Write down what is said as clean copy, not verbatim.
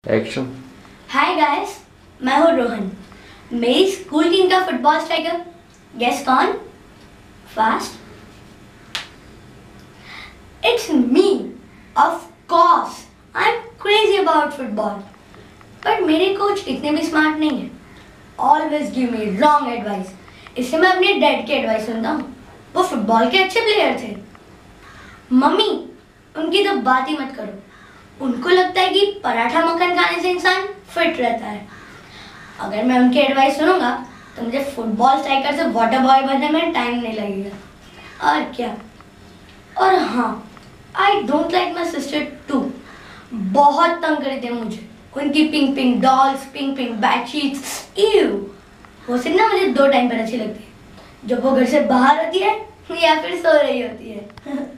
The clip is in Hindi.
एक्शन। हाय गाइस, मैं हूँ रोहन। मेरी स्कूल टीम का फुटबॉल स्ट्राइकर गेस कौन? Fast. It's me. Of course I am crazy about football, but मेरे कोच इतने भी स्मार्ट नहीं है। Always give me wrong advice, इससे मैं अपने डैड की एडवाइस सुनता हूँ। वो फुटबॉल के अच्छे प्लेयर थे। मम्मी, उनकी तो बात ही मत करो। उनको लगता है कि पराठा मक्खन खाने से इंसान फिट रहता है। अगर मैं उनकी एडवाइस सुनूंगा तो मुझे फुटबॉल स्ट्राइकर से वाटर बॉय बनने में टाइम नहीं लगेगा। और क्या। और हाँ, I don't like my sister too. बहुत तंग करते हैं मुझे उनकी pink pink dolls, pink pink bedsheets. इव, वो सिर्फ ना मुझे 2 टाइम पर अच्छी लगती है, जब वो घर से बाहर होती है या फिर सो रही होती है।